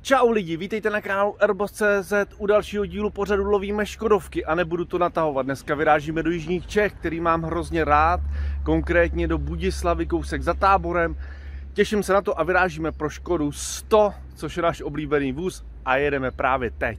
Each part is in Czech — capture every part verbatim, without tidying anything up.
Čau lidi, vítejte na kanálu Airbus tečka cé zet u dalšího dílu pořadu Lovíme škodovky a nebudu to natahovat. Dneska vyrážíme do jižních Čech, který mám hrozně rád, konkrétně do Budislavy, kousek za Táborem. Těším se na to a vyrážíme pro Škodu sto, což je náš oblíbený vůz a jedeme právě teď.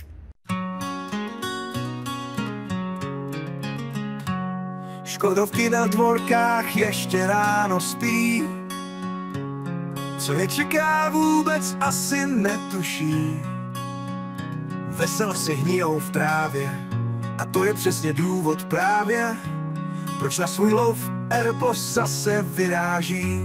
Škodovky na dvorkách ještě ráno spí. Co je čeká, vůbec asi netuší. Vesel si hnijou v trávě a to je přesně důvod právě, proč na svůj lov Airbus zase vyráží.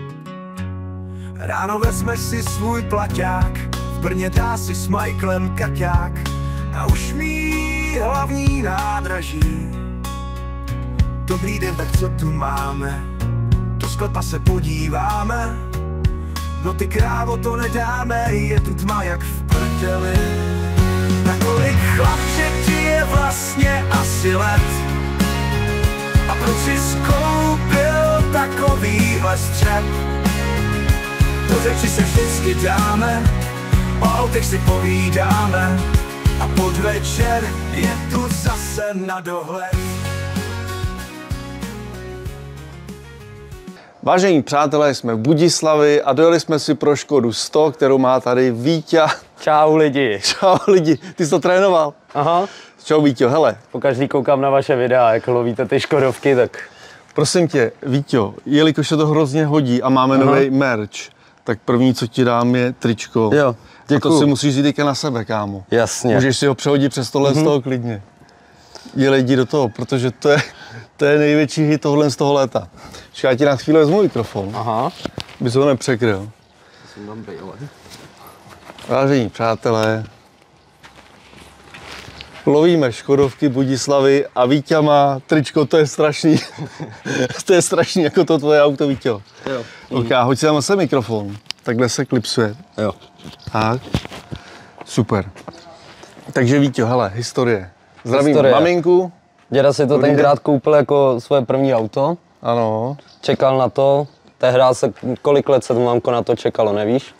Ráno vezme si svůj plaťák, v Brně dá si s Michaelem kaťák a už mí hlavní nádraží. Dobrý den, tak co tu máme? Do sklepa se podíváme. No ty krávo, to nedáme, je tu tma jak v prdeli. Na kolik chlapče ti je vlastně asi let? A proč jsi skoupil takovýhle střep? Do řeči se vždycky dáme, o autech si povídáme a podvečer je tu zase na dohled. Vážení přátelé, jsme v Budislavi a dojeli jsme si pro Škodu sto, kterou má tady Víťa. Čau lidi. Čau lidi, ty jsi to trénoval? Aha. Čau Víťo, hele. Pokaždý koukám na vaše videa, jak lovíte ty Škodovky, tak... Prosím tě, Víťo, jelikož se to hrozně hodí a máme nový merch, tak první, co ti dám, je tričko. Jo, děkuju. A to si musíš říct teďka na sebe, kámo. Jasně. Můžeš si ho přehodit přes tohle mm-hmm. z toho klidně. Jeli jdi do toho, protože to je, to je největší hit tohle z toho léta. Já ti na chvíli vezmu mikrofon, aha, aby se ho nepřekryl. jsem dobrý, ale... Vážení přátelé, lovíme Škodovky Budislavy a Víťa má tričko, to je strašný. To je strašný jako to tvoje auto, Víťo. Jo. Ok, hoď si tam zase mikrofon, takhle se klipsuje. Jo. Tak, super. Takže Víťo, hele, historie. Zdravím Historie. maminku. Děda si to Dobrý tenkrát den. koupil jako svoje první auto. Ano. Čekal na to. Tehdy se, kolik let se to mamko na to čekalo, nevíš?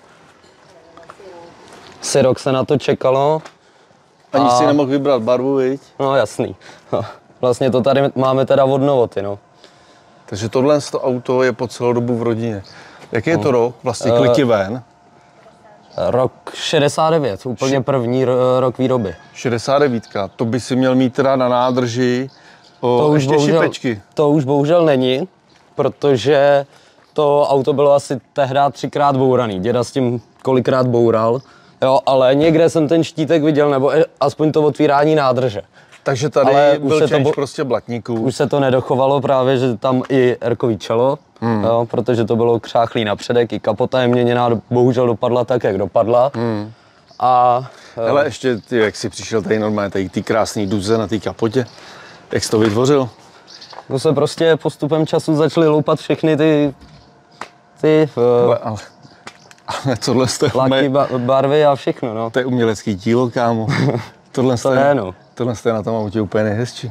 Asi rok se na to čekalo. Ani a... si nemohl vybrat barvu, viď? No jasný. Vlastně to tady máme teda od Novoty, no. Takže tohle to auto je po celou dobu v rodině. Jaký je to rok? Vlastně Uh, kliky ven. Rok šedesát devět, úplně první ro, rok výroby. šedesát devět, to by si měl mít teda na nádrži o, To už, ještě bohužel, šipečky. to už bohužel není, protože to auto bylo asi tehdy třikrát bouraný. Děda s tím kolikrát boural, jo, ale někde jsem ten štítek viděl, nebo aspoň to otvírání nádrže. Takže tady Ale byl už se change to, prostě blatníků. Už se to nedochovalo právě, že tam i erkový čelo, hmm. jo, protože to bylo křáchlý napředek, i kapota je měněná, bohužel dopadla tak, jak dopadla. Hmm. A... Hele, ještě ty, jak jsi přišel tady normálně, tady ty krásný duze na té kapotě, jak jsi to vytvořil? To se prostě postupem času začaly loupat všechny ty... ty ale, ale, ale tohle je laky, barvy a všechno, no. To je umělecký dílo, kámo. Tohle to je, no. Tohle je na tom autě úplně nejhezčí.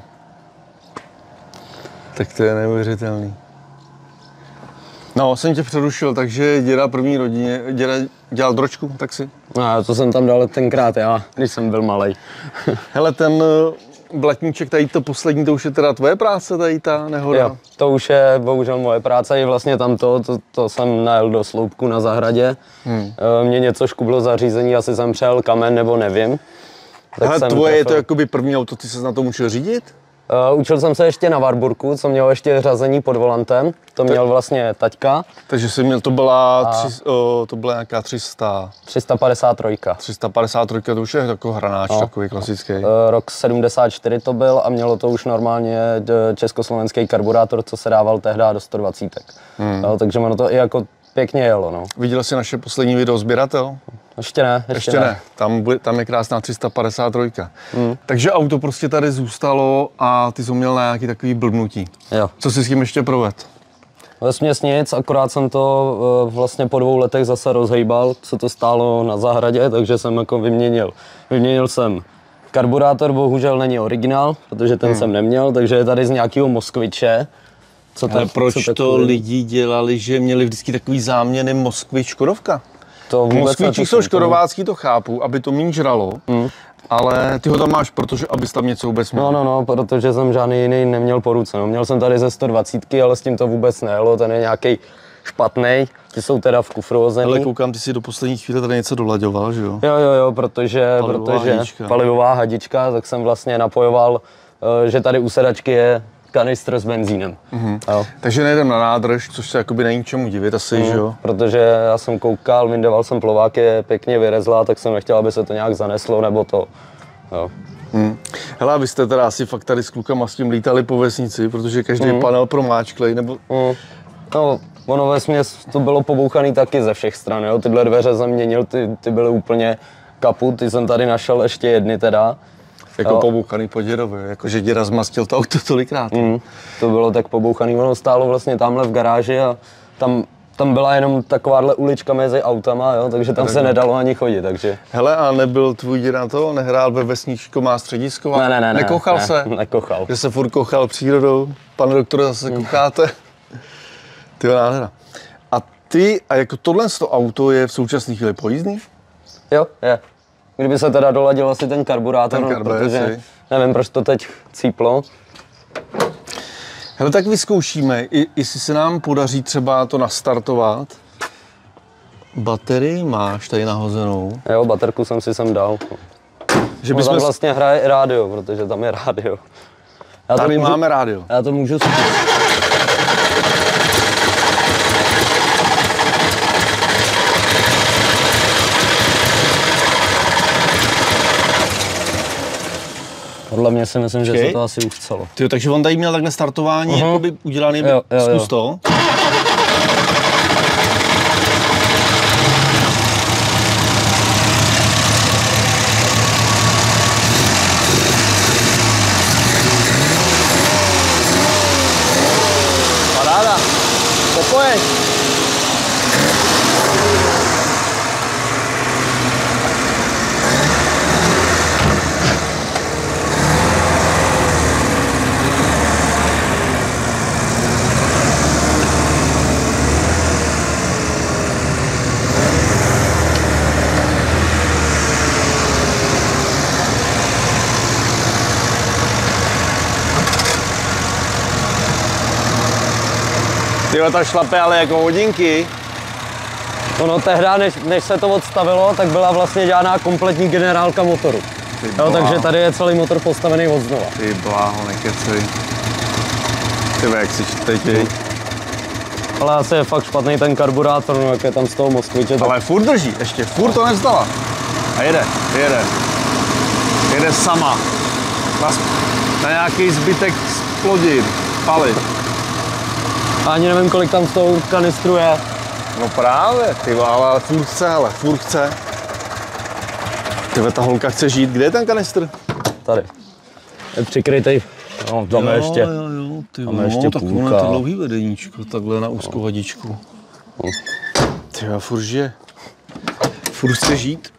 Tak to je neuvěřitelný. No, jsem tě přerušil, takže děda první rodině, děda dělal dročku, tak si? No, to jsem tam dal tenkrát já, když jsem byl malej. Hele, ten blatníček, tady to poslední, to už je teda tvoje práce, tady ta nehoda? Jo, to už je bohužel moje práce, i vlastně tamto, to, to jsem najel do sloupku na zahradě. Hmm. Mě něco škublo zařízení, asi jsem přijel kamen, nebo nevím. Tak hele, tvoje trefil. Je to jakoby první auto, ty se na to učil řídit? Uh, učil jsem se ještě na Warburgu, co mělo ještě řazení pod volantem, to měl tak, vlastně taťka. Takže jsi měl, to byla, a... tři, o, to byla nějaká tři sta... tři sta padesát tři. tři sta padesát tři, to už je takový hranáč, no. Takový klasický. Uh, rok sedmdesát čtyři to byl a mělo to už normálně československý karburátor, co se dával tehdy do sto dvacet. Hmm. No, takže ono to i jako pěkně jelo, no. Viděl jsi naše poslední video Sběratel? Ještě ne, ještě, ještě ne. ne. Tam, tam je krásná tři sta padesát tři. Hmm. Takže auto prostě tady zůstalo a ty jsi měl na nějaký takový blbnutí. Jo. Co jsi s tím ještě provedl? Vesměs nic, akorát jsem to uh, vlastně po dvou letech zase rozhejbal, co to stálo na zahradě, takže jsem jako vyměnil. Vyměnil jsem karburátor, bohužel není originál, protože ten hmm. jsem neměl, takže je tady z nějakého Moskviče. Co tak, ale proč co to takový? Lidi dělali, že měli vždycky takový záměny Moskvy Škodovka? To vůbec Moskvičích jsou škodovácký, to chápu, aby to méně žralo, mm. ale ty ho tam máš, protože abys tam něco vůbec měl. No, no, no, protože jsem žádný jiný neměl po ruce. No. Měl jsem tady ze sto dvacet, ale s tím to vůbec nejelo, ten je nějaký špatný. Ty jsou teda v kufru hozený. Ale koukám, ty si do poslední chvíle tady něco dolaďoval, že jo? Jo, jo, jo, protože, palivová protože hadička. palivová hadička, tak jsem vlastně napojoval, že tady u sedačky je kanistr s benzínem. Mm-hmm. Jo. Takže nejdem na nádrž, což se jakoby není čemu divit asi, mm, že jo? Protože já jsem koukal, mindoval jsem plovák, je pěkně vyrezlá, tak jsem nechtěl, aby se to nějak zaneslo, nebo to, jo. Hmm. Hele, vy jste teda asi fakt tady s klukama s tím lítali po vesnici, protože každý hmm. panel promáčklej, nebo... Hmm. No, ono vesměs to bylo pobouchaný taky ze všech stran, jo. Tyhle dveře jsem měnil, ty, ty byly úplně kaput, ty jsem tady našel ještě jedny teda. Jako jo. Pobouchaný po dědovi, jakože děda zmastil to auto tolikrát. Hmm. To bylo tak pobouchaný, ono stálo vlastně tamhle v garáži a tam... Tam byla jenom takováhle ulička mezi autama, jo, takže tam tak se nedalo ani chodit, takže... Hele, a nebyl tvůj děda to? Nehrál ve vesničko má středisko? Ne, ne, ne. Nekochal ne, se? Nekochal. Že se furt kochal přírodou? Pane doktore, zase hmm. kocháte? Tyjo, nádhera. A ty, a jako tohle to auto je v současné chvíli pojízdný? Jo, je. Kdyby se teda doladil asi ten karburátor, ten no, protože nevím, proč to teď cíplo. Hele, tak vyzkoušíme, jestli se nám podaří třeba to nastartovat. Baterii máš tady nahozenou. Jo, baterku jsem si sem dal. Že bys tam vlastně hraje i rádio, protože tam je rádio. Já tady můžu, máme rádio. Já to můžu zkusit. Podle mě si myslím, Počkej. že se to asi uchcelo. Tyjo, takže on tady měl takhle startování, uh-huh. jakoby udělaný, jo, jo, zkus jo. to. Paráda, popoješ. Tyjo, ta šlape ale jako hodinky. Ono tehdy, než, než se to odstavilo, tak byla vlastně dělaná kompletní generálka motoru. Jo, takže tady je celý motor postavený od znova. Ty bláho, nekecej. Ty jak jsi teď. Ale asi je fakt špatný ten karburátor, no jak je tam z toho Moskviče. Ale tak... furt drží, ještě, furt to nevzdala. A jede, jede. Jede sama. Na, na nějaký zbytek z plodin, palit. Ani nevím, kolik tam z toho kanistru je. No právě, ty ale furt chce, ale furt chce. Tyhle, ta holka chce žít. Kde je ten kanistr? Tady. Je přikrytej. No, tam jo, je ještě. Jo, jo, ty tam no, je ještě tak půlka. ono je to dlouhý vedeníčko, takhle na úzkou vadičku. No. Tyjo, furt žije. Furt chce žít.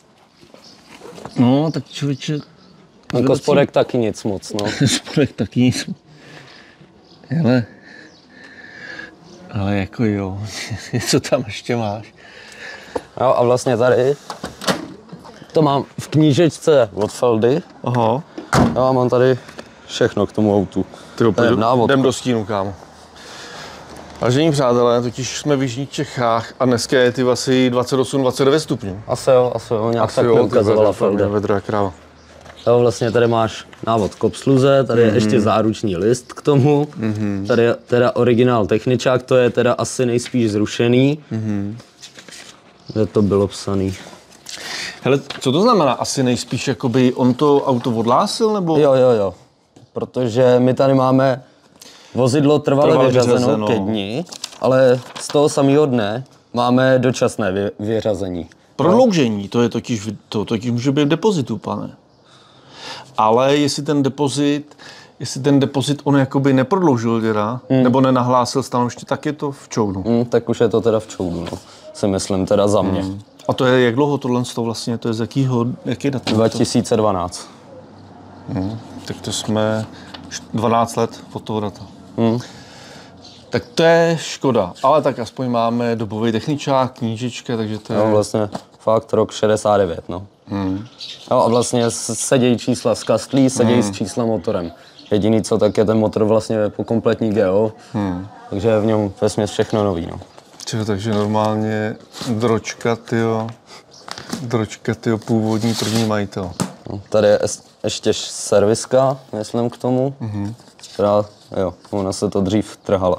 No, tak člověče... Jako spodek taky nic moc, no. Spodek taky nic moc. Hele. Ale jako jo, co tam ještě máš? Jo, a vlastně tady to mám v knížečce od Feldy. Aha. Jo, a mám tady všechno k tomu autu. Tyjo, jdem do stínu, kámo. Vážení přátelé, totiž jsme v jižních Čechách a dneska je ty asi dvacet osm dvacet devět stupňů. Asi jo, asi jo, nějak tak mi ukazovala Felda. Vedro jak kráva. Jo, vlastně tady máš návod k obsluze, tady je mm-hmm. ještě záruční list k tomu, mm-hmm. tady je teda originál techničák, to je teda asi nejspíš zrušený, mm-hmm. kde to bylo psaný. Hele, co to znamená asi nejspíš, jakoby on to auto odhlásil, nebo? Jo, jo, jo, protože my tady máme vozidlo trvale, trvale vyřazeno ke dni, ale z toho samého dne máme dočasné vy, vyřazení. Prodloužení, to je totiž, to totiž může být v depozitu, pane. Ale jestli ten depozit, jestli ten depozit on jakoby neprodloužil teda, mm. nebo nenahlásil stanoviště, tak je to v čoudu. Mm, tak už je to teda v čoudu, no. Si myslím teda za mě. Mm. A to je jak dlouho tohle to vlastně, to je z jakýho, jaký datum? dva tisíce dvanáct. Mm. Tak to jsme dvanáct let od toho data. Mm. Tak to je škoda, ale tak aspoň máme dobový techničák, knížečka, takže to je... No vlastně fakt rok šedesát devět, no. Hmm. No a vlastně sedějí čísla z kastlí, sedějí hmm. s čísla motorem. Jediný co, tak je ten motor vlastně po kompletní geo, hmm. takže je v něm vesměs všechno nový, no. Čeho, takže normálně dročka, tyjo, dročka, tyjo, původní první majitel. No, tady je ještě serviska, myslím k tomu, mm-hmm. která, jo, ona se to dřív trhala.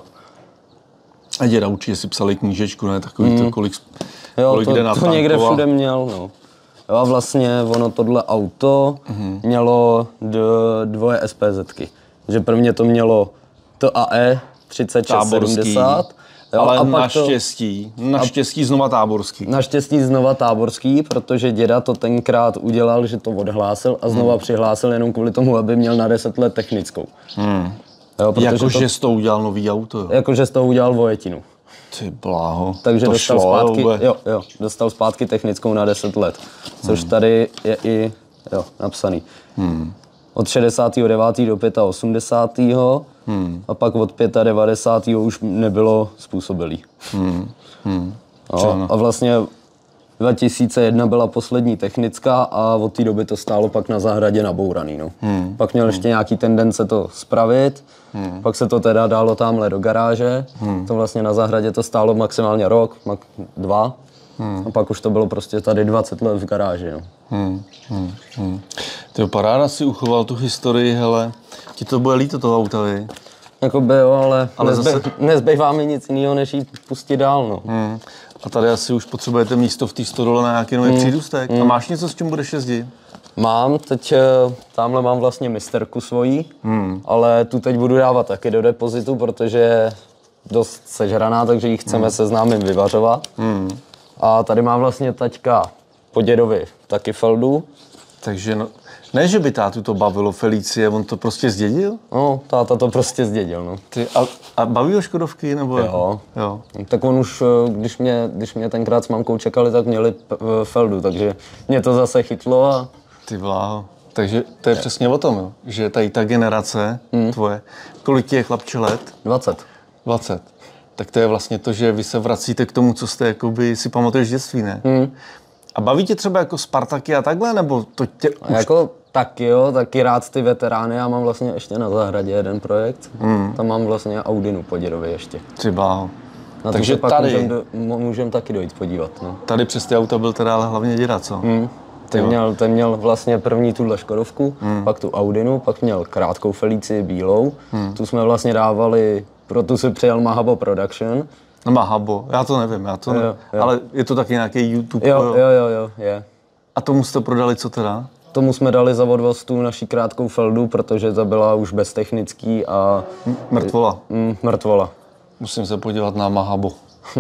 A děda určitě si psali knížečku, ne? Takový mm. to, kolik, jo, kolik to, jde na to někde všude měl, no. Jo, a vlastně ono tohle auto mm-hmm. mělo d, dvoje SPZky. Že prvně to mělo T A E třicet šest sedmdesát. Jo, ale a naštěstí, to, naštěstí znova táborský. Naštěstí znova táborský, protože děda to tenkrát udělal, že to odhlásil a znova hmm. přihlásil jenom kvůli tomu, aby měl na deset let technickou. Hmm. Jakože jsi to udělal nový auto, jo? Jakože jsi to udělal vojetinu. Ty bláho, takže to dostal šlo, zpátky, jo, jo, dostal zpátky technickou na deset let, což hmm. tady je i jo, napsaný. Hmm. Od šedesátého devátého do osmdesátého pátého Hmm. a pak od devadesátého pátého už nebylo způsobilý. Hmm. Hmm. No, a vlastně dva tisíce jedna byla poslední technická a od té doby to stálo pak na zahradě nabouraný. No. Hmm. Pak měl ještě nějaký tendence to spravit, hmm. pak se to teda dalo tamhle do garáže. Hmm. To vlastně na zahradě to stálo maximálně rok, mak dva. Hmm. A pak už to bylo prostě tady dvacet let v garáži. No. Hmm. Hmm. Hmm. Ty paráda si uchoval tu historii, hele. Ti to bude líto toho auta, vy? Jakoby jo, ale, ale nezbej, zase... nezbývá mi nic jiného, než jít pustit dál, no. Hmm. A tady asi už potřebujete místo v té stodole na nějaký nový hmm. přídůstek. Hmm. A máš něco, s čím budeš jezdit? Mám, teď tamhle mám vlastně misterku svojí, hmm. ale tu teď budu dávat taky do depozitu, protože je dost sežraná, takže ji chceme hmm. se známým vyvařovat. Hmm. A tady mám vlastně taťka po dědovi taky Feldu. Takže no, ne, že by tátu to bavilo, Felicie, on to prostě zdědil? No, táta to prostě zdědil, no. Ty, a, a baví ho Škodovky, nebo? Jo. jo. Tak on už, když mě, když mě tenkrát s mamkou čekali, tak měli Feldu, takže mě to zase chytlo a... Ty bláho. Takže to je, je. přesně o tom, jo? Že tady ta generace hmm. tvoje, kolik ti je chlapče let? dvacet. dvacet. Tak to je vlastně to, že vy se vracíte k tomu, co jste jakoby si pamatuješ z dětství, ne? Hmm. A baví tě třeba jako Spartaky a takhle, nebo to tě už... Jako taky jo, taky rád ty veterány, já mám vlastně ještě na zahradě jeden projekt, hmm. tam mám vlastně Audinu po dědovi ještě. Ty bláho. Na takže pak tady... můžem, do, můžem taky dojít podívat, no. Tady přes ty auta byl teda ale hlavně děda, co? Hmm. Ten měl, ten měl vlastně první tuhle Škodovku, hmm. pak tu Audinu, pak měl krátkou Felicii bílou, hmm. tu jsme vlastně dávali, proto si přijel Mahabo Production. No Mahabo, já to nevím, já to jo, ne... jo. ale je to taky nějaký YouTube. Jo, jo, jo, jo, je. A tomu jste prodali co teda? Tomu jsme dali za odvoz tu naší krátkou Feldu, protože ta byla už beztechnický a... M- mrtvola. Mm, mrtvola. Musím se podívat na Mahabo.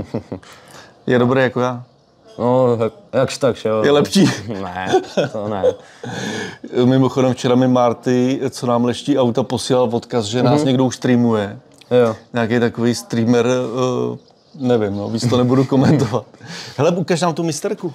Je dobrý jako já? No, jakž tak, jo. Je lepší? Ne, to ne. Mimochodem včera mi Marty, co nám leští auta, posílal odkaz, že nás mm-hmm. někdo už streamuje. Jo. Nějaký takový streamer, uh, nevím, no, víc to nebudu komentovat. Hele, ukaž nám tu misterku.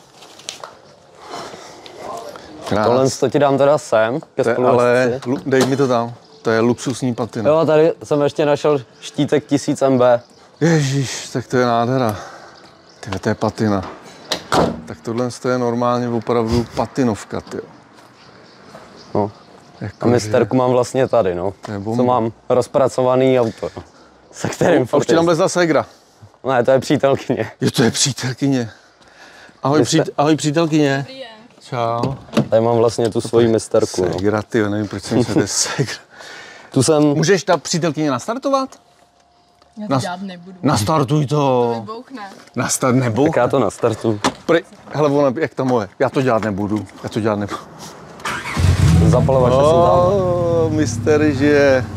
Krás. Tohle to ti dám teda sem, ke spolujezdci. Ale dej mi to tam, to je luxusní patina. Jo, tady jsem ještě našel štítek tisíc metrů. Ježíš, tak to je nádhera. Tyhle, to je patina. Tak tohle je normálně opravdu patinovka, tyjo. No. Jako, a misterku že... mám vlastně tady, no. Co mám rozpracovaný auto, no. Se kterým no, už ti tam lezla ségra. Ne, to je přítelkyně. Jo, to je přítelkyně. Ahoj, Mister... přít... Ahoj přítelkyně. Čau. Tady mám vlastně tu svoji misterku, no. Ségra, tyjo, nevím, proč jsem se to ségra. Tu jsem... Můžeš ta přítelkyně nastartovat? Já to Nas... dělat nebudu. Nastartuj to. To vybouchne. Nastart nebouchne. Tak já to nastartuju. Pry... Hele, ona, jak ta moje. Já to dělat nebudu. Já to dělat nebudu. Zapalovače jsou tam. Mister žije.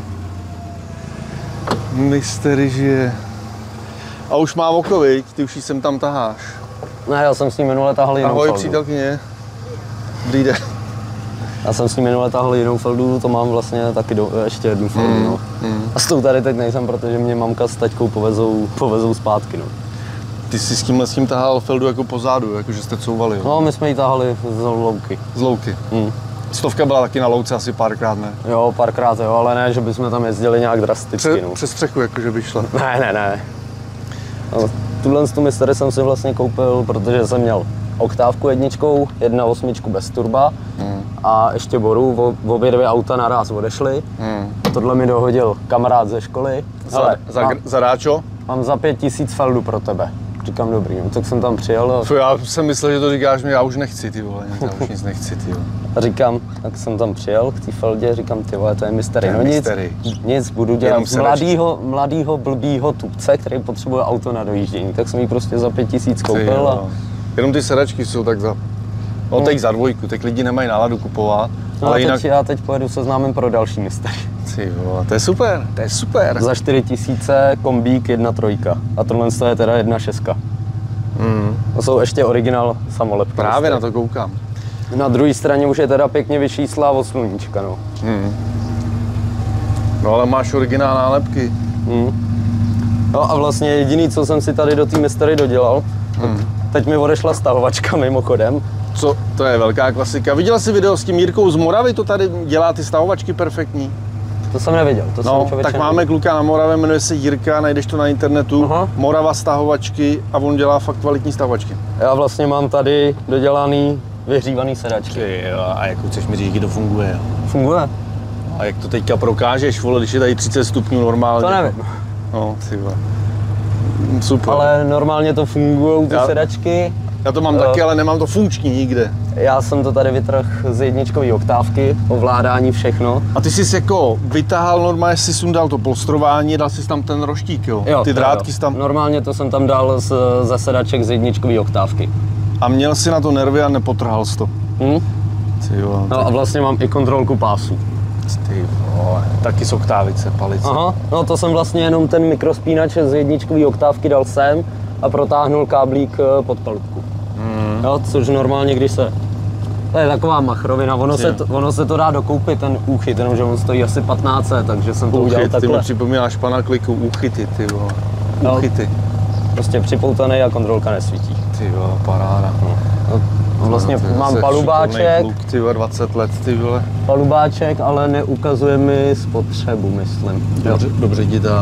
Mister žije. A už má oko, viď? Ty už jí sem tam taháš. Ne, já jsem s ní minule tahal jinou Ahoj, Feldu. přítelkyně. Dobrý den. Já jsem s ní minule tahal jinou Feldu, to mám vlastně taky do, ještě jednu Feldu, mm, no. Mm. A s tou tady teď nejsem, protože mě mamka s taťkou povezou, povezou zpátky, no. Ty jsi s tímhle s tím tahal Feldu jako pozadu, jako že jste couvali, jo? No, my jsme ji tahali z louky. Z louky? Mm. Stovka byla taky na louce asi párkrát, ne? Jo, párkrát jo, ale ne, že bychom tam jezdili nějak drasticky. Pře, no. Přes střechu, jakože by šla. Ne, ne, ne. No, tuhle tu Mystery jsem si vlastně koupil, protože jsem měl oktávku jedničkou, jedna osmičku bez turba hmm. a ještě boru, v obě dvě auta naraz odešly. Hmm. A tohle mi dohodil kamarád ze školy. Za, Hele, za, mám, za ráčo? Mám za pět tisíc feldu pro tebe. Říkám dobrý, no, tak jsem tam přijel. A... Fuj, já jsem myslel, že to říkáš mi, já už nechci, ty vole, já už nic nechci, ty vole. A říkám, tak jsem tam přijel k té feldě, říkám, ty vole, to je Mystery. No nic, nic, budu dělat mladýho, mladýho, blbýho tupce, který potřebuje auto na dojíždění, tak jsem jí prostě za pět tisíc koupil. A... Jenom ty sedačky jsou tak za... No, no. teď za dvojku, tak lidi nemají náladu kupovat. No ale teď, jinak... já teď pojedu se známým pro další Mystery. Ty vole, to je super, to je super. Za čtyři tisíce kombík jedna trojka a tohle je teda jedna šestka. Mm. To jsou ještě originál samolepky. Právě na to koukám. Na druhé straně už je teda pěkně vyšíslá od sluníčka, no. Mm. No ale máš originál nálepky. Mm. No a vlastně jediný, co jsem si tady do té Mystery dodělal, mm. teď mi odešla stahovačka mimochodem. Co? To je velká klasika. Viděla jsi video s tím Jirkou z Moravy, to tady dělá ty stahovačky perfektní? To jsem neviděl, to no, jsem tak máme kluka na Moravě, jmenuje se Jirka, najdeš to na internetu, Aha. Morava stahovačky a on dělá fakt kvalitní stahovačky. Já vlastně mám tady dodělaný vyhřívaný sedačky. Ty jo, a jak chceš mi říct, jak to funguje? Jo? Funguje. A jak to teďka prokážeš, vole, když je tady třicet stupňů normálně? To nevím. No, ty vole. Super. Ale normálně to fungují ty já, sedačky. Já to mám uh, taky, ale nemám to funkční nikde. Já jsem to tady vytrhl z jedničkové oktávky, ovládání, všechno. A ty jsi jako vytahal normálně, jsi sundal to polstrování, dal jsi tam ten roštík, jo? jo ty drátky jsi tam... Normálně to jsem tam dal z, ze sedaček z jedničkové oktávky. A měl jsi na to nervy a nepotrhal jsi to? Hmm? Ty jo, no tak... a vlastně mám i kontrolku pásu. Ty vole, taky z oktávice, palice. Aha, no to jsem vlastně jenom ten mikrospínač z jedničkové oktávky dal sem a protáhnul káblík pod palubku. Mm. Jo, což normálně, když se... To je taková machrovina, ono, se to, ono se to dá dokoupit, ten úchyt, jenomže on stojí asi patnáct set, takže jsem to Úchyt, udělal takhle. Ty mi připomínáš pana Kliku, úchyty, ty vole. Úchyty. No, prostě připoutaný a kontrolka nesvítí. Ty vole, paráda. No. No, vlastně no, mám palubáček. Kluk, ty vole, dvacet let, ty vole. Palubáček, ale neukazuje mi spotřebu, myslím. Dobře, dobře ti dá.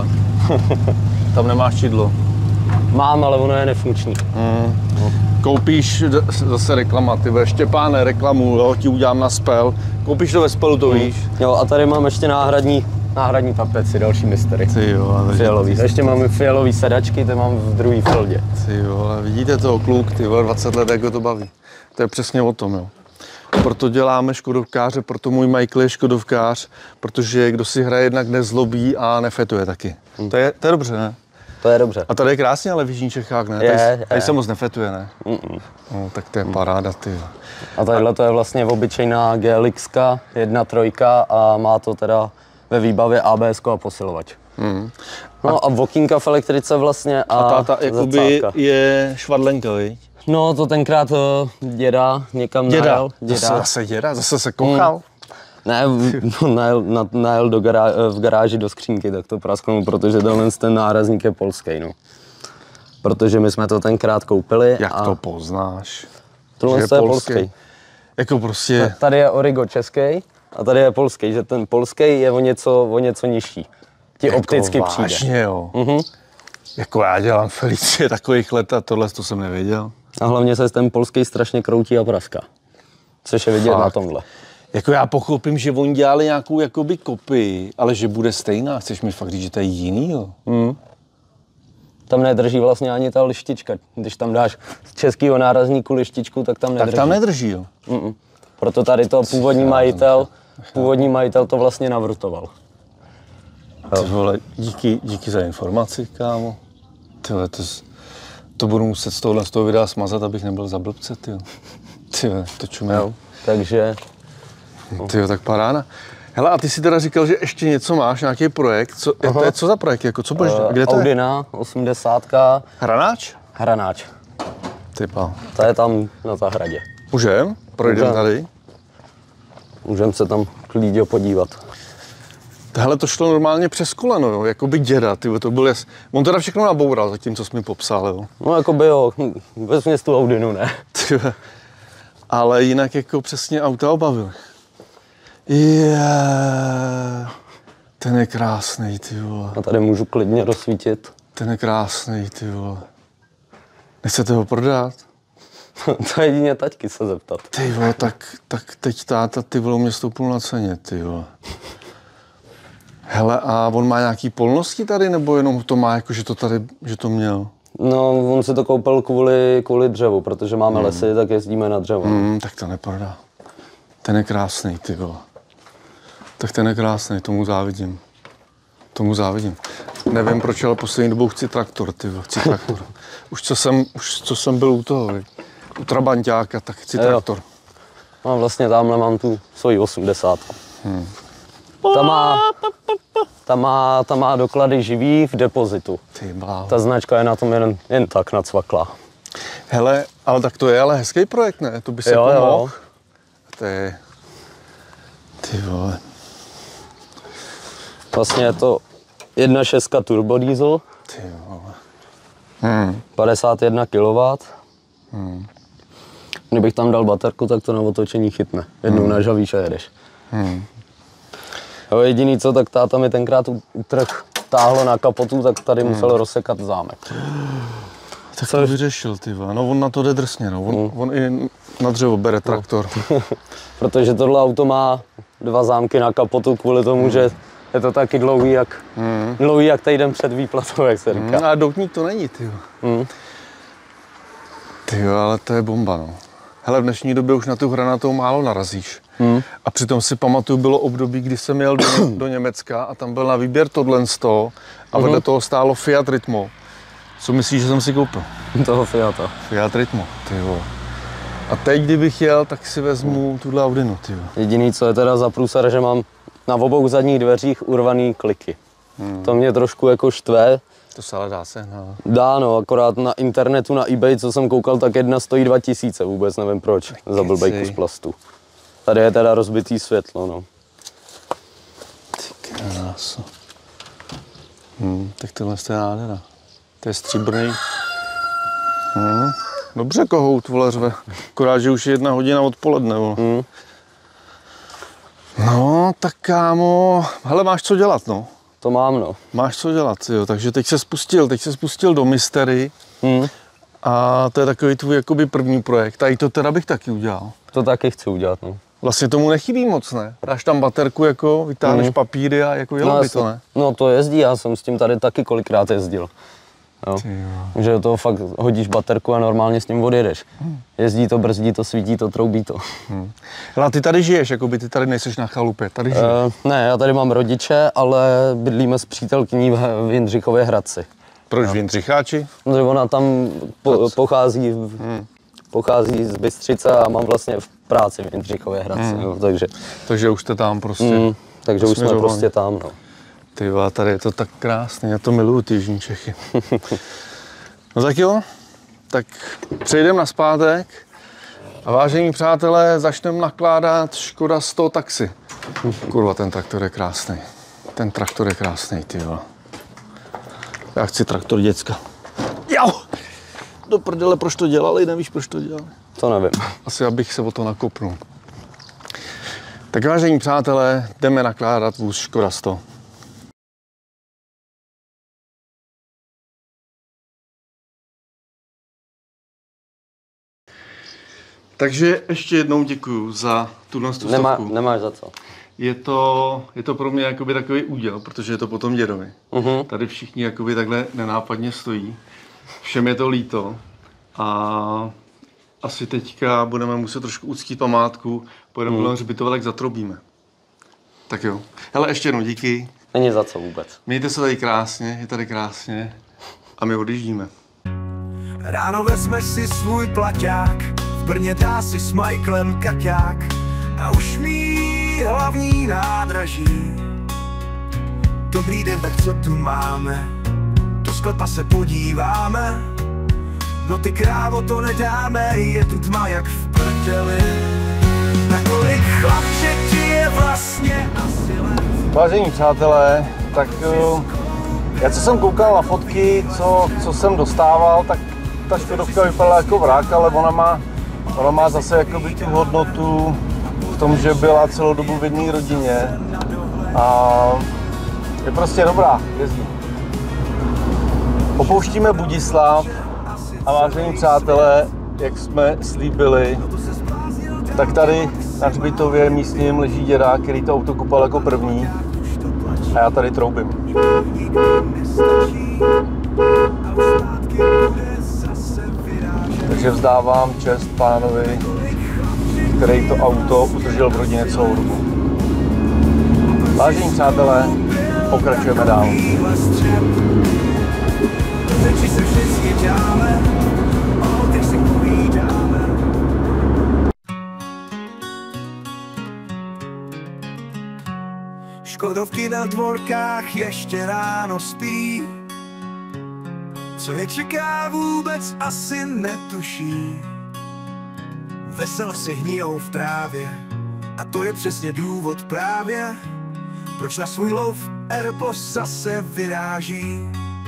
Tam nemáš čidlo. Mám, ale ono je nefunkční. Mm. No. Koupíš, zase reklama, ty ve Štěpáne, reklamu, jo, ti udělám na spel. Koupíš to ve spelu, to mm. víš. Jo, a tady mám ještě náhradní, náhradní tapeci, další Mystery. Ty jo, ale fialový. Ještě máme fialový sedačky, ty mám v druhé feldě. Ty jo, ale vidíte toho kluk, ty vole, dvacet let, jak ho to baví. To je přesně o tom, jo. Proto děláme škodovkáře, proto můj Michael je škodovkář, protože kdo si hraje, jednak nezlobí a nefetuje taky. Mm. To je, to je dobře, ne? To je dobře. A tady je krásně, ale v Jižních Čechách, ne? Je, tady, je. tady se moc nefetuje, ne? Mm-mm. No, tak to je paráda, ty. A tadyhle to je vlastně obyčejná G L X jedna trojka a má to teda ve výbavě A B S a posilovač. Mm. No a vokínka v elektrice vlastně a, a táta jakoby je švadlenka, viď? No to tenkrát děda někam děda. najel. Děda. Zase, zase děda? Zase se kochal? Mm. Ne, no, najel, na, najel do gará, v garáži do skřínky, tak to prasknul, protože tenhle ten nárazník je polský, no. Protože my jsme to tenkrát koupili. Jak a to poznáš? Tohle je polský. polský. Jako prostě... Tady je Origo český a tady je polský, že ten polský je o něco, o něco nižší. Ti jako opticky vážně, přijde. Vážně, jo. Uh-huh. Jako já dělám Felicie takových let a tohle to jsem nevěděl. A hlavně se ten polský strašně kroutí a praská. Což je vidět Fakt. Na tomhle. Jako já pochopím, že oni dělali nějakou jakoby kopii, ale že bude stejná. Chceš mi fakt říct, že to je jiný, jo? Mm. Tam nedrží vlastně ani ta lištička. Když tam dáš z českého nárazníku lištičku, tak tam nedrží. Tak tam nedrží, jo? Mm-mm. Proto tady to původní majitel, původní majitel to vlastně navrutoval. Ty vole, díky, díky za informaci, kámo. Tyhle, to, to budu muset z tohohle z toho videa smazat, abych nebyl za blbce, tyjo. Tyjo, to čumím. Takže... Tyjo, tak paráda. Hele, a ty si teda říkal, že ještě něco máš, nějaký projekt. Co, je, to je co za projekt? Jako, co budeš, uh, kde to je? Audina, osmdesátka. Hranáč? Hranáč. Typa. To je tam na zahradě. Můžem? Projdem tady? Můžem se tam klidně podívat. Hele, to šlo normálně přes koleno, jo, jako by děda, tyjo, to byl jes... On teda všechno naboural za tím, co jsi mi popsal, jo. No, jako by jo, vezměs tu Audinu, ne? Tyjo. Ale jinak jako přesně auta obavil. Yeah. Ten je krásný, ty vole. A tady můžu klidně rozsvítit. Ten je krásný, ty vole. Nechcete ho prodat? To je jedině taťky se zeptat. Ty vole, tak, tak teď táta, ty vole, mě stoupnul na ceně, ty vole. Hele, a on má nějaký polnosti tady, nebo jenom to má jako, že to tady, že to měl? No, on si to koupil kvůli, kvůli dřevu, protože máme hmm. lesy, tak jezdíme na dřevo. Hmm, tak to neprodá. Ten je krásný, ty vole. Tak ten je krásný, tomu závidím. Tomu závidím. Nevím proč, ale poslední dobou chci traktor, ty vole, chci traktor. Už co jsem, už co jsem byl u toho, vy. U trabanťáka, tak chci traktor. No a vlastně tamhle mám tu svoji osmdesátku. Hmm. Ta má, ta, má, ta má doklady živý v depozitu. Ty bláho. Ta značka je na tom jen, jen tak nacvaklá. Hele, ale tak to je ale hezký projekt, ne? To by se jo, pomohl. Jo. To je... Ty vole. Vlastně je to jedna šestka turbo diesel. Ty vole. Hmm. padesát jedna kilowattů. Hmm. Kdybych tam dal baterku, tak to na otočení chytne. Jednou hmm. nažavíš a jedeš. Hmm. Jo, jediný co, tak táta mi tenkrát utrh táhlo na kapotu, tak tady hmm. musel rozsekat zámek. Tak to vyřešil, ty vole. No on na to jde drsně, no. On, hmm. on i na dřevo bere traktor. No. Protože tohle auto má dva zámky na kapotu kvůli tomu, hmm. že je to taky dlouhý jak, hmm. dlouhý jak týden před výplatou, jak se říká. Hmm, a doutník to není, ty vole. Hmm. Ty jo, ale to je bomba, no. Hele, v dnešní době už na tu hranatou málo narazíš. Hmm. A přitom si pamatuju, bylo období, kdy jsem jel do, do Německa a tam byl na výběr tohle sto a vedle hmm. toho stálo Fiat Ritmo. Co myslíš, že jsem si koupil? Toho Fiata. Fiat Ritmo, ty vole. A teď, kdybych jel, tak si vezmu hmm. tuhle Audinu, ty vole. Jediný, co je teda za průser, že mám na obou zadních dveřích urvaný kliky. Hmm. To mě trošku jako štve. To se ale dá sehnat. Dá, no, akorát na internetu, na eBay, co jsem koukal, tak jedna stojí dva tisíce, vůbec nevím proč, Nekeci. Za blbej kus plastu. Tady je teda rozbitý světlo, no. Ty kráso. Hmm, tak tohle je nádhera. To je stříbrný. Hmm. Dobře kohout, vole, řve. Akorát, že už je jedna hodina odpoledne, vole. Hmm. No, tak kámo, hele, máš co dělat, no. To mám, no. Máš co dělat, jo, takže teď se spustil, teď se spustil do Mystery hmm. a to je takový tvůj jakoby první projekt. A i to teda bych taky udělal. To taky chci udělat, no. Vlastně tomu nechybí moc, ne? Dáš tam baterku, jako vytáhneš hmm. papíry a jako jelo no, by to, ne? No to jezdí, já jsem s tím tady taky kolikrát jezdil. Jo. Že do toho fakt hodíš baterku a normálně s ním odjedeš. Hmm. Jezdí to, brzdí to, svítí to, troubí to. Hmm. Ale ty tady žiješ, jakoby ty tady nejseš na chalupě, tady žiješ? Uh, ne, já tady mám rodiče, ale bydlíme s přítelkyní v Jindřichově Hradci. Proč v Jindřicháči? Protože ona tam po, pochází, hmm. pochází z Bystřice a mám vlastně v práci v Jindřichově Hradci. Hmm. Jo, takže, takže už jste tam prostě? Hmm, takže už jsme prostě tam, no. Ty vole, tady je to tak krásný, já to miluju, ty jižní Čechy. No tak jo, tak přejdeme na zpátek a vážení přátelé, začneme nakládat Škoda sto taxi. Kurva, ten traktor je krásný. Ten traktor je krásný, ty vole. Já chci traktor děcka. Jau! Do prdele, proč to dělali, nevíš, proč to dělali? To nevím. Asi abych se o to nakopnul. Tak vážení přátelé, jdeme nakládat vůz Škoda sto. Takže ještě jednou děkuju za tuhle stovku. Nemá, nemáš za co. Je to, je to pro mě jakoby takový úděl, protože je to potom dědovi. Uh-huh. Tady všichni jakoby takhle nenápadně stojí. Všem je to líto. A asi teďka budeme muset trošku uctít památku. Pojedeme uh-huh. hřbitové, tak zatrobíme. Tak jo. Hele, ještě jednou díky. Není za co vůbec. Mějte se tady krásně, je tady krásně. A my odjíždíme. Ráno vezmeš si svůj plaťák, v Brně dá si s Michaelem kaťák a už mít hlavní nádraží. Dobrý den, tak co tu máme? Do sklepa se podíváme. No ty krávo, to nedáme, je tu tma jak v prdeli. Nakolik chlapče ti je vlastně asi let? Vážení přátelé, tak já co jsem koukal na fotky, co, co jsem dostával, tak ta Škodovka vypadala jako vrak, ale ona má, ona má zase jakoby tu hodnotu v tom, že byla celou dobu v jedné rodině a je prostě dobrá, jezdí. Opouštíme Budislav a vážení přátelé, jak jsme slíbili, tak tady na hřbitově místním leží děda, který to auto kupal jako první a já tady troubím. Takže vzdávám čest pánovi, který to auto udržel v rodině celou dobu. Vážení přátelé, pokračujeme dál. Škodovky na dvorkách ještě ráno spí. Co je čeká, vůbec asi netuší. Vesel si hnijou v trávě a to je přesně důvod právě, proč na svůj lov Airbus zase vyráží.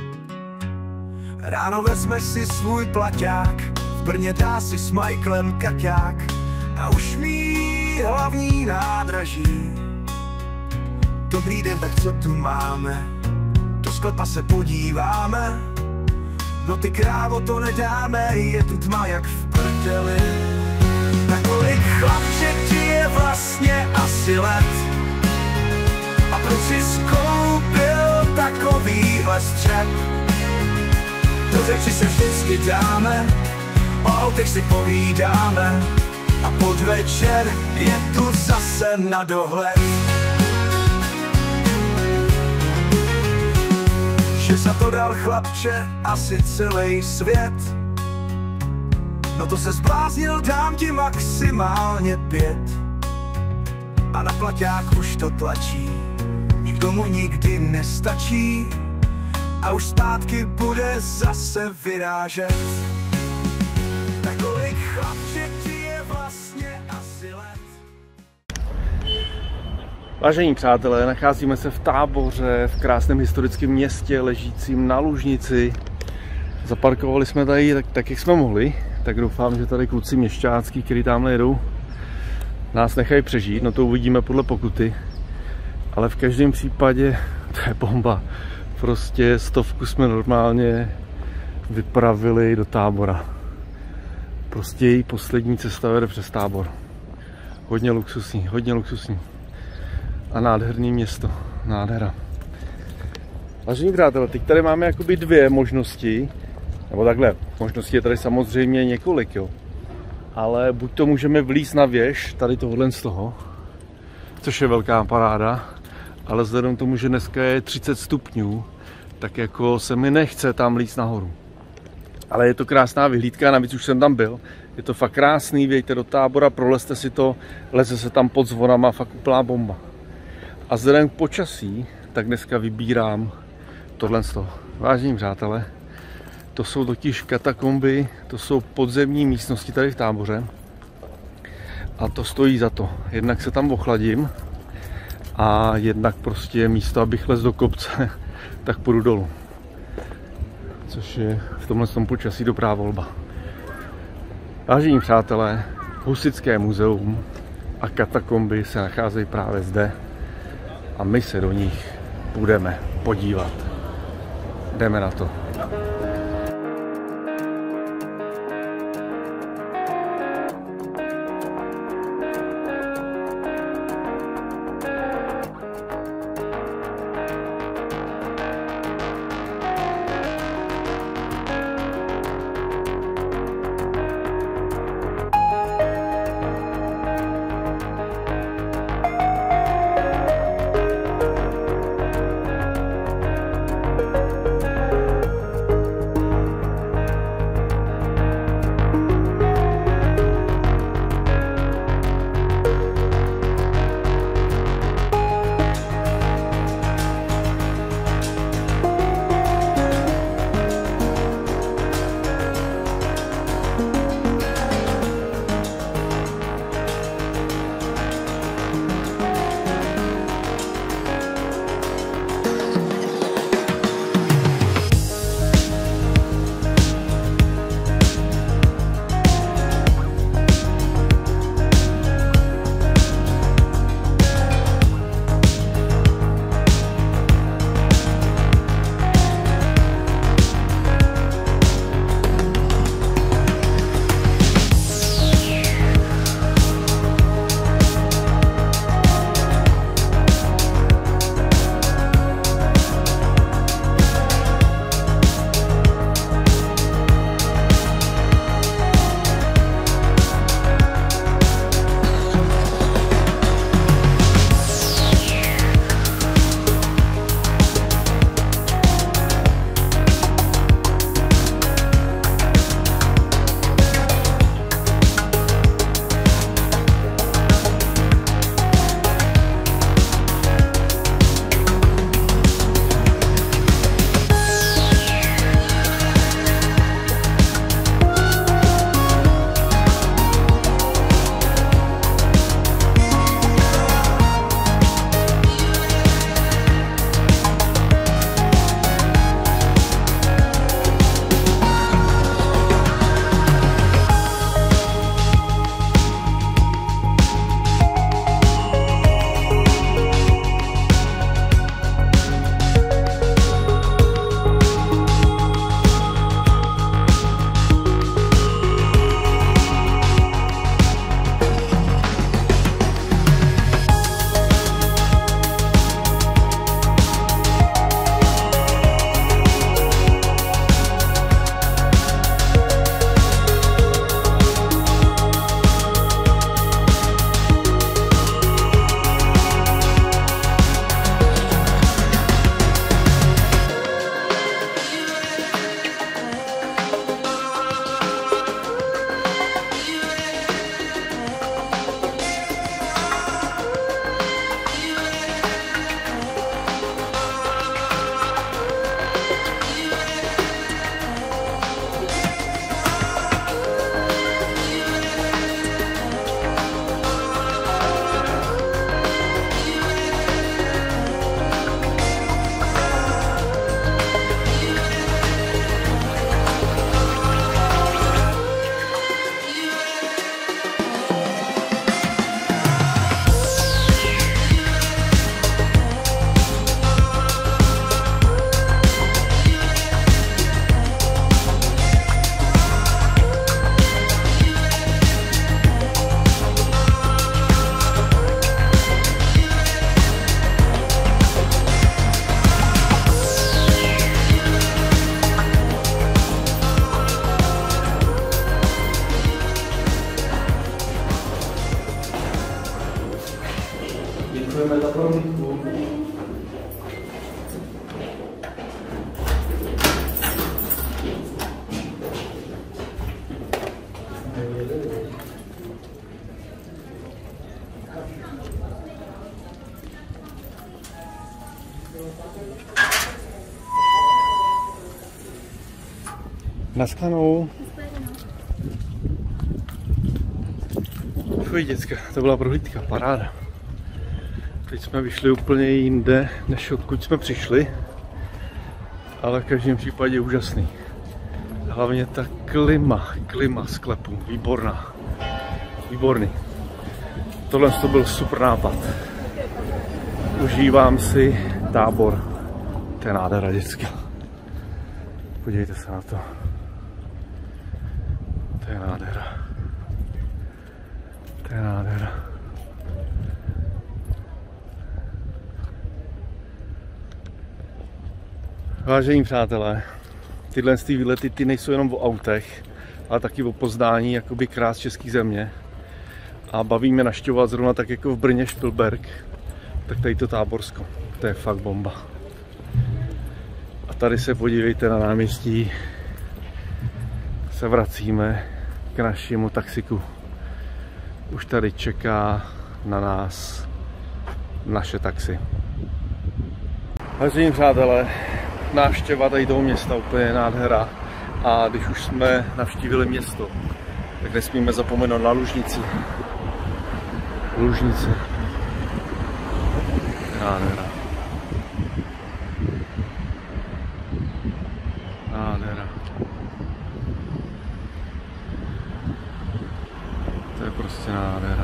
Ráno vezme si svůj plaťák, v Brně dá si s Michaelem kaťák a už mí hlavní nádraží. Dobrý den, tak co tu máme? Do sklepa se podíváme. No ty krávo, to nedáme, je tu tma jak v prdeli. Na kolik chlapče ti je vlastně asi let? A proč jsi skoupil takovýhle střep? Do řeči se vždycky dáme, o autech si povídáme a podvečer je tu zase na dohled. Že za to dal chlapče asi celý svět. No to se zbláznil, dám ti maximálně pět. A na plaťák už to tlačí, nikdo mu nikdy nestačí. A už zpátky bude zase vyrážet. Tak kolik chlapče ti je vlastně asi let? Vážení přátelé, nacházíme se v Táboře, v krásném historickém městě, ležícím na Lužnici. Zaparkovali jsme tady tak, tak jak jsme mohli, tak doufám, že tady kluci měšťácký, kteří tamhle jedou, nás nechají přežít, no to uvidíme podle pokuty. Ale v každém případě, to je bomba, prostě stovku jsme normálně vypravili do Tábora. Prostě její poslední cesta vede přes Tábor. Hodně luxusní, hodně luxusní. A nádherný město, nádhera. Vážení přátelé, teď tady máme jakoby dvě možnosti, nebo takhle, možností je tady samozřejmě několik, jo. Ale buď to můžeme vlízt na věž, tady tohle z toho, což je velká paráda, ale vzhledem k tomu, že dneska je třicet stupňů, tak jako se mi nechce tam líst nahoru. Ale je to krásná vyhlídka, navíc už jsem tam byl. Je to fakt krásný, vějte do Tábora, prolezte si to, leze se tam pod zvonama, fakt úplná bomba. A vzhledem k počasí, tak dneska vybírám tohle z toho. Vážení přátelé, to jsou totiž katakomby, to jsou podzemní místnosti tady v Táboře. A to stojí za to. Jednak se tam ochladím a jednak prostě místo, abych lez do kopce, tak půjdu dolů. Což je v tomhle tom počasí dobrá volba. Vážení přátelé, Husitské muzeum a katakomby se nacházejí právě zde a my se do nich budeme podívat. Jdeme na to. Potřebujeme za prohlídku. Naschledanou. Fuj, děcka, to byla prohlídka, paráda. Teď jsme vyšli úplně jinde, než odkud jsme přišli, ale v každém případě úžasný. Hlavně ta klima, klima sklepu, výborná, výborný. Tohle to byl super nápad. Užívám si tábor, to je nádhera, děcka. Podívejte se na to. To je nádhera. To je nádhera. Vážení přátelé, tyhle ty výlety ty nejsou jenom o autech, ale taky o poznání jakoby krás české země. A baví mě navštěvovat zrovna tak jako v Brně Špilberk, tak tady to Táborsko. To je fakt bomba. A tady se podívejte na náměstí. Se vracíme k našemu taxiku. Už tady čeká na nás naše taxi. Vážení přátelé, návštěva tady toho města úplně nádhera. A když už jsme navštívili město, tak nesmíme zapomenout na Lužnici. Lužnice. Nádhera. Nádhera. To je prostě nádhera.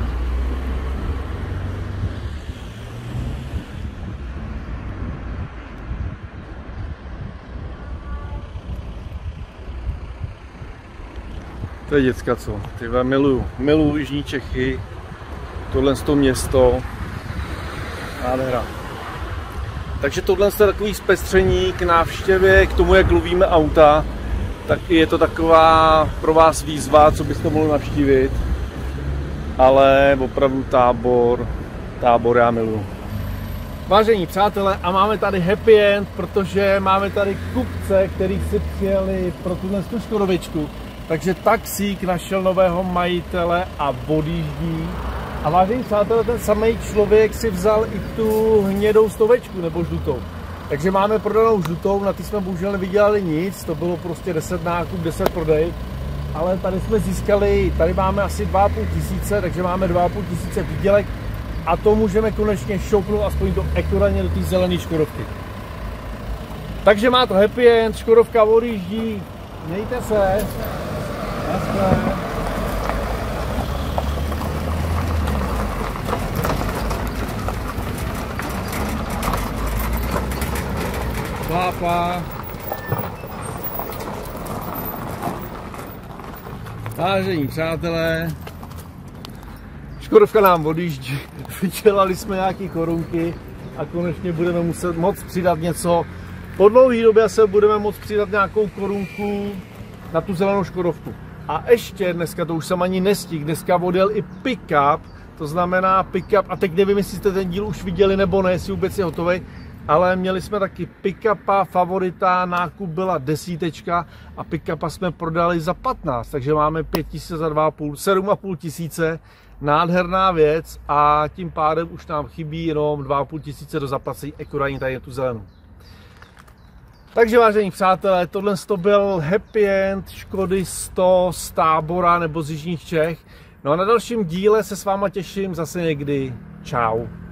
To je děcka co, tyhle miluju, miluju Jižní Čechy, tohle to město, nádhera. Takže tohle je takový zpestření k návštěvě, k tomu, jak lovíme auta, tak je to taková pro vás výzva, co byste mohli navštívit, ale opravdu tábor, tábor já miluju. Vážení přátelé, a máme tady happy end, protože máme tady kupce, který si přijeli pro tuhle škodovičku. Takže taxík našel nového majitele a odjíždí. A vážení přátelé, ten samý člověk si vzal i tu hnědou stovečku nebo žlutou. Takže máme prodanou žlutou, na ty jsme bohužel nevydělali nic, to bylo prostě deset nákup, deset prodej. Ale tady jsme získali, tady máme asi dva a půl tisíce, takže máme dva a půl tisíce výdělek a to můžeme konečně šoupnout aspoň do ekuraně do té zelené škodovky. Takže má to happy end, škodovka odjíždí, mějte se. Naschle. Pápa. Vážení přátelé, škodovka nám odjíždí, vydělali jsme nějaký korunky a konečně budeme muset moc přidat něco. Po dlouhé době se budeme moct přidat nějakou korunku na tu zelenou škodovku. A ještě dneska, to už jsem ani nestihl, dneska odjel i pick-up, to znamená pick-up, a teď nevím, jestli jste ten díl už viděli nebo ne, jestli vůbec je hotový, ale měli jsme taky pick-upa, favorita, nákup byla desítečka a pick-upa jsme prodali za patnáct, takže máme pět tisíc za dva a půl, sedm a půl tisíce, nádherná věc a tím pádem už nám chybí jenom dva a půl tisíce do zaplacení ekurání tady na tu zelenou. Takže vážení přátelé, tohle to byl happy end Škody sto z Tábora nebo z Jižních Čech. No a na dalším díle se s váma těším zase někdy. Čau.